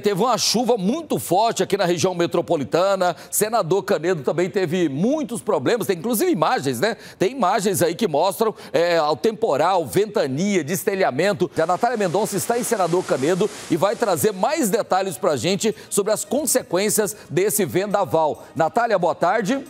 Teve uma chuva muito forte aqui na região metropolitana. Senador Canedo também teve muitos problemas. Tem inclusive imagens, né? Tem imagens aí que mostram o temporal, ventania, destelhamento. A Natália Mendonça está em Senador Canedo e vai trazer mais detalhes para a gente sobre as consequências desse vendaval. Natália, boa tarde.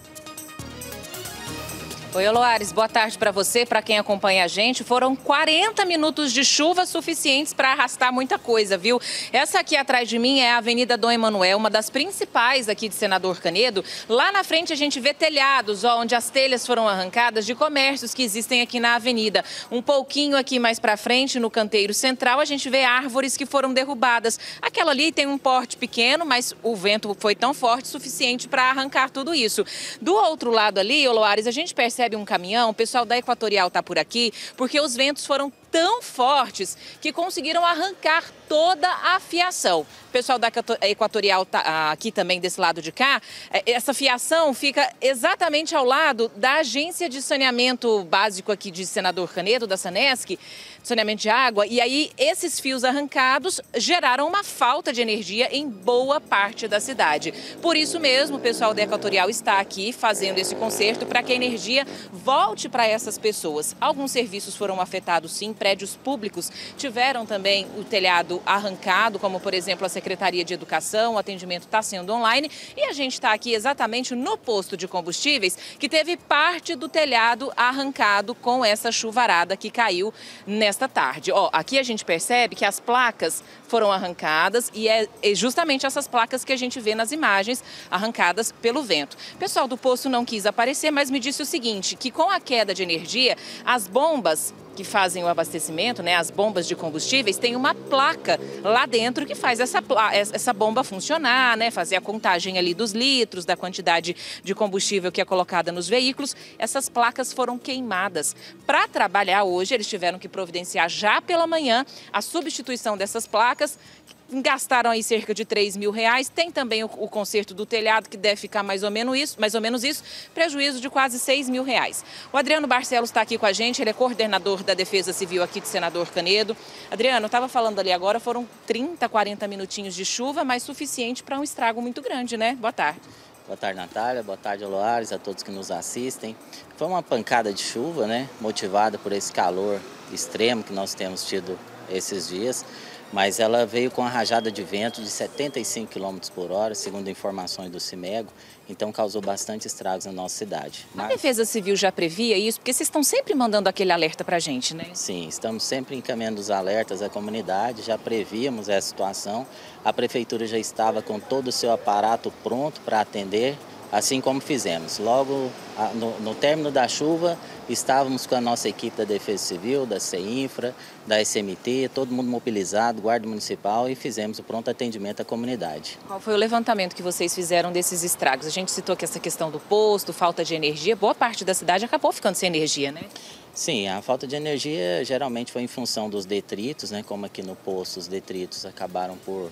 Oi, Loares, boa tarde para você, para quem acompanha a gente. Foram 40 minutos de chuva suficientes para arrastar muita coisa, viu? Essa aqui atrás de mim é a Avenida Dom Emanuel, uma das principais aqui de Senador Canedo. Lá na frente a gente vê telhados, onde as telhas foram arrancadas de comércios que existem aqui na avenida. Um pouquinho aqui mais para frente, no canteiro central, a gente vê árvores que foram derrubadas. Aquela ali tem um porte pequeno, mas o vento foi tão forte o suficiente para arrancar tudo isso. Do outro lado ali, Loares, a gente percebe um caminhão, o pessoal da Equatorial está por aqui, porque os ventos foram tão fortes que conseguiram arrancar toda a fiação. O pessoal da Equatorial está aqui também desse lado de cá. Essa fiação fica exatamente ao lado da agência de saneamento básico aqui de Senador Canedo, da Sanesc, saneamento de água. E aí esses fios arrancados geraram uma falta de energia em boa parte da cidade. Por isso mesmo, o pessoal da Equatorial está aqui fazendo esse conserto para que a energia volte para essas pessoas. Alguns serviços foram afetados, sim. Prédios públicos tiveram também o telhado arrancado, como, por exemplo, a Secretaria de Educação. O atendimento está sendo online e a gente está aqui exatamente no posto de combustíveis, que teve parte do telhado arrancado com essa chuvarada que caiu nesta tarde. Ó, aqui a gente percebe que as placas foram arrancadas e é justamente essas placas que a gente vê nas imagens arrancadas pelo vento. O pessoal do posto não quis aparecer, mas me disse o seguinte, que com a queda de energia, as bombas que fazem o abastecimento, né, as bombas de combustíveis, tem uma placa lá dentro que faz essa bomba funcionar, né, fazer a contagem ali dos litros, da quantidade de combustível que é colocada nos veículos. Essas placas foram queimadas. Para trabalhar hoje, eles tiveram que providenciar já pela manhã a substituição dessas placas. Gastaram aí cerca de R$3.000. Tem também o conserto do telhado, que deve ficar mais ou menos isso, prejuízo de quase R$6.000. O Adriano Barcelos está aqui com a gente, ele é coordenador da Defesa Civil aqui de Senador Canedo. Adriano, eu estava falando ali agora, foram 30, 40 minutinhos de chuva, mas suficiente para um estrago muito grande, né? Boa tarde. Boa tarde, Natália. Boa tarde, Loares, a todos que nos assistem. Foi uma pancada de chuva, né? Motivada por esse calor extremo que nós temos tido esses dias. Mas ela veio com uma rajada de vento de 75 km por hora, segundo informações do CIMEGO, então causou bastante estragos na nossa cidade. A Defesa Civil já previa isso? Porque vocês estão sempre mandando aquele alerta para a gente, né? Sim, estamos sempre encaminhando os alertas à comunidade, já prevíamos essa situação. A Prefeitura já estava com todo o seu aparato pronto para atender, assim como fizemos. Logo no término da chuva, estávamos com a nossa equipe da Defesa Civil, da CEINFRA, da SMT, todo mundo mobilizado, Guarda Municipal, e fizemos o pronto atendimento à comunidade. Qual foi o levantamento que vocês fizeram desses estragos? A gente citou que essa questão do posto, falta de energia, boa parte da cidade acabou ficando sem energia, né? Sim, a falta de energia geralmente foi em função dos detritos, né? Como aqui no posto os detritos acabaram por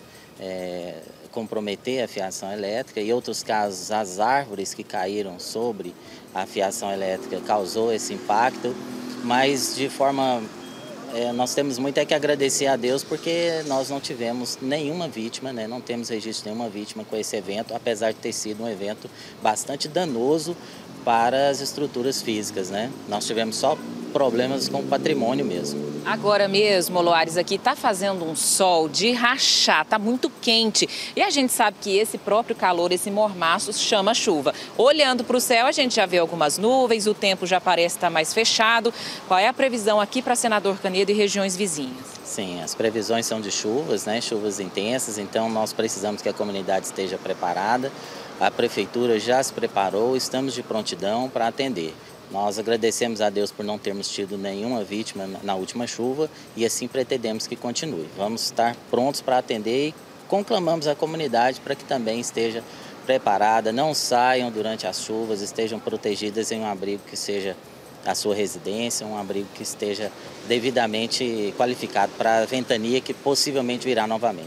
comprometer a fiação elétrica, e em outros casos as árvores que caíram sobre a fiação elétrica causou esse impacto, mas de forma, nós temos muito que agradecer a Deus, porque nós não tivemos nenhuma vítima, né? Não temos registro de nenhuma vítima com esse evento, apesar de ter sido um evento bastante danoso para as estruturas físicas, né? Nós tivemos só problemas com o patrimônio mesmo. Agora mesmo, Loares, aqui está fazendo um sol de rachar, está muito quente. E a gente sabe que esse próprio calor, esse mormaço, chama chuva. Olhando para o céu, a gente já vê algumas nuvens, o tempo já parece estar mais fechado. Qual é a previsão aqui para Senador Canedo e regiões vizinhas? Sim, as previsões são de chuvas, né? Chuvas intensas, então nós precisamos que a comunidade esteja preparada. A Prefeitura já se preparou, estamos de prontidão para atender. Nós agradecemos a Deus por não termos tido nenhuma vítima na última chuva e assim pretendemos que continue. Vamos estar prontos para atender e conclamamos a comunidade para que também esteja preparada, não saiam durante as chuvas, estejam protegidas em um abrigo que seja a sua residência, um abrigo que esteja devidamente qualificado para a ventania que possivelmente virá novamente.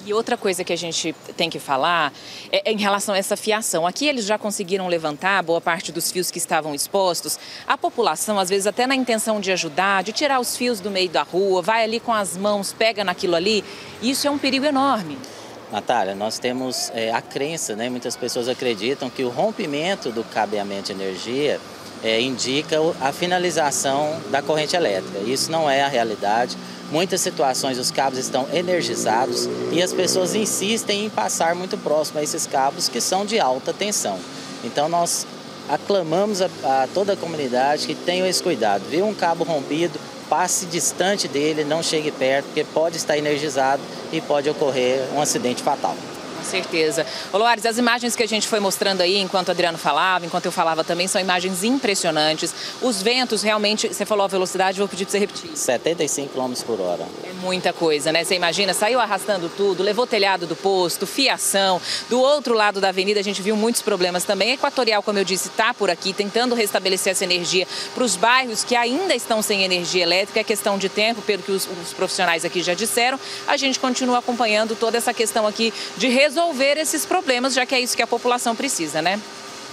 E outra coisa que a gente tem que falar é em relação a essa fiação. Aqui eles já conseguiram levantar boa parte dos fios que estavam expostos. A população, às vezes, até na intenção de ajudar, de tirar os fios do meio da rua, vai ali com as mãos, pega naquilo ali. Isso é um perigo enorme. Natália, nós temos a crença, né? Muitas pessoas acreditam que o rompimento do cabeamento de energia indica a finalização da corrente elétrica. Isso não é a realidade. Muitas situações os cabos estão energizados e as pessoas insistem em passar muito próximo a esses cabos que são de alta tensão. Então nós aclamamos a toda a comunidade que tenha esse cuidado. Viu um cabo rompido, passe distante dele, não chegue perto, porque pode estar energizado e pode ocorrer um acidente fatal. Com certeza. Ô Loares, as imagens que a gente foi mostrando aí, enquanto o Adriano falava, enquanto eu falava também, são imagens impressionantes. Os ventos realmente, você falou a velocidade, vou pedir para você repetir. 75 km por hora. É muita coisa, né? Você imagina, saiu arrastando tudo, levou telhado do posto, fiação. Do outro lado da avenida a gente viu muitos problemas também. A Equatorial, como eu disse, está por aqui, tentando restabelecer essa energia para os bairros que ainda estão sem energia elétrica. É questão de tempo, pelo que os profissionais aqui já disseram. A gente continua acompanhando toda essa questão aqui de resolver esses problemas, já que é isso que a população precisa, né?